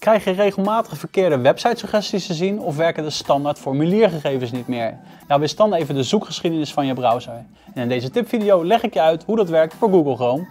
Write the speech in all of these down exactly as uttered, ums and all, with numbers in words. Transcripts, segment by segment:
Krijg je regelmatig verkeerde websitesuggesties te zien of werken de standaard formuliergegevens niet meer? Nou, wist dan even de zoekgeschiedenis van je browser. En in deze tipvideo leg ik je uit hoe dat werkt voor Google Chrome.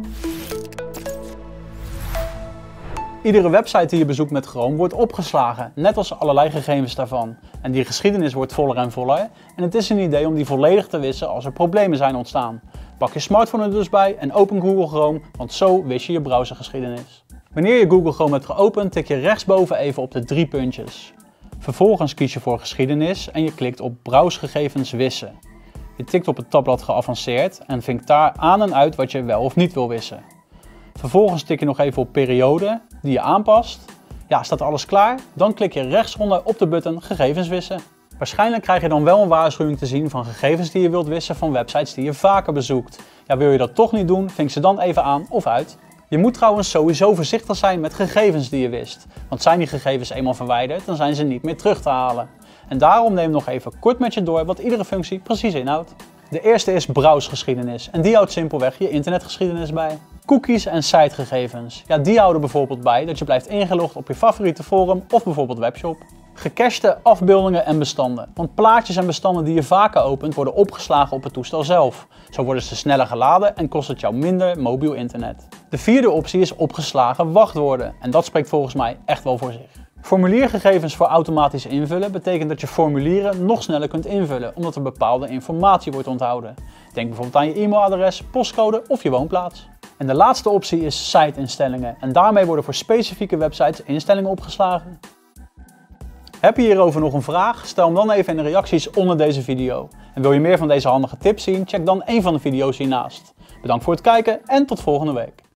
Iedere website die je bezoekt met Chrome wordt opgeslagen, net als allerlei gegevens daarvan. En die geschiedenis wordt voller en voller en het is een idee om die volledig te wissen als er problemen zijn ontstaan. Pak je smartphone er dus bij en open Google Chrome, want zo wist je je browsergeschiedenis. Wanneer je Google Chrome hebt geopend, tik je rechtsboven even op de drie puntjes. Vervolgens kies je voor geschiedenis en je klikt op browsgegevens wissen. Je tikt op het tabblad geavanceerd en vinkt daar aan en uit wat je wel of niet wil wissen. Vervolgens tik je nog even op periode die je aanpast. Ja, staat alles klaar? Dan klik je rechtsonder op de button gegevens wissen. Waarschijnlijk krijg je dan wel een waarschuwing te zien van gegevens die je wilt wissen van websites die je vaker bezoekt. Ja, wil je dat toch niet doen, vink ze dan even aan of uit. Je moet trouwens sowieso voorzichtig zijn met gegevens die je wist. Want zijn die gegevens eenmaal verwijderd, dan zijn ze niet meer terug te halen. En daarom neem ik nog even kort met je door wat iedere functie precies inhoudt. De eerste is browsgeschiedenis en die houdt simpelweg je internetgeschiedenis bij. Cookies en sitegegevens, ja, die houden bijvoorbeeld bij dat je blijft ingelogd op je favoriete forum of bijvoorbeeld webshop. Gecachte afbeeldingen en bestanden, want plaatjes en bestanden die je vaker opent worden opgeslagen op het toestel zelf. Zo worden ze sneller geladen en kost het jou minder mobiel internet. De vierde optie is opgeslagen wachtwoorden en dat spreekt volgens mij echt wel voor zich. Formuliergegevens voor automatisch invullen betekent dat je formulieren nog sneller kunt invullen omdat er bepaalde informatie wordt onthouden. Denk bijvoorbeeld aan je e-mailadres, postcode of je woonplaats. En de laatste optie is site-instellingen en daarmee worden voor specifieke websites instellingen opgeslagen. Heb je hierover nog een vraag? Stel hem dan even in de reacties onder deze video. En wil je meer van deze handige tips zien? Check dan een van de video's hiernaast. Bedankt voor het kijken en tot volgende week.